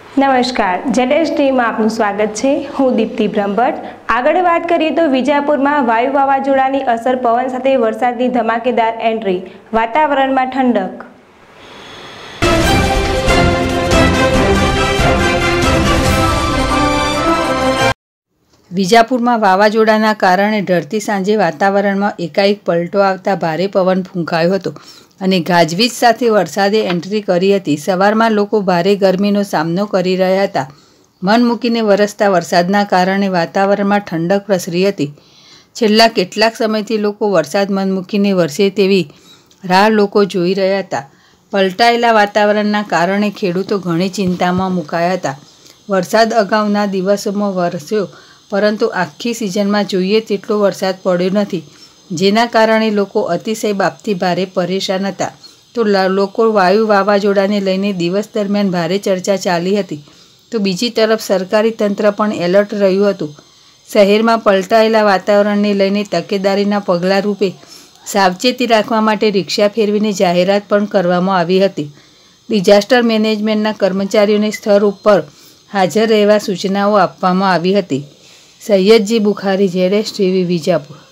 નમસ્કાર, જેડેશ ટીવીમાં આપનું સ્વાગત છે। હું દીપ્તિ બ્રહ્મભટ્ટ। આગળ વાત કરીએ તો વિજાપુરમાં વાયુ વાવાઝોડાની અસર, પવન સાથે વરસાદની ધમાકેદાર એન્ટ્રી, વાતાવરણમાં ઠંડક। વિજાપુરમાં વાવાઝોડાના કારણે ઢળતી સાંજે વાતાવરણમાં એકાએક પલટો આવતા ભારે પવન ફૂંકાયો હતો અને ગાજવીજ સાથે વરસાદે એન્ટ્રી કરી હતી। સવારમાં લોકો ભારે ગરમીનો સામનો કરી રહ્યા હતા। મન મૂકીને વરસતા વરસાદના કારણે વાતાવરણમાં ઠંડક પ્રસરી હતી। છેલ્લા કેટલાક સમયથી લોકો વરસાદ મન મૂકીને વરસે તેવી રાહ લોકો જોઈ રહ્યા હતા। પલટાયેલા વાતાવરણના કારણે ખેડૂતો ઘણી ચિંતામાં મુકાયા હતા। વરસાદ અગાઉના દિવસોમાં વરસ્યો, પરંતુ આખી સિઝનમાં જોઈએ તેટલો વરસાદ પડ્યો નથી, જેના કારણે લોકો અતિશય બાપથી ભારે પરેશાન હતા। તો લોકો વાયુ વાવાઝોડાને લઈને દિવસ દરમિયાન ભારે ચર્ચા ચાલી હતી, તો બીજી તરફ સરકારી તંત્ર પણ એલર્ટ રહ્યું હતું। શહેરમાં પલટાયેલા વાતાવરણને લઈને તકેદારીના પગલાં રૂપે સાવચેતી રાખવા માટે રિક્ષા ફેરવીને જાહેરાત પણ કરવામાં આવી હતી। ડિઝાસ્ટર મેનેજમેન્ટના કર્મચારીઓને સ્થળ ઉપર હાજર રહેવા સૂચનાઓ આપવામાં આવી હતી। સૈયદજી બુખારી, જેડેશ ટીવી, વિજાપુર।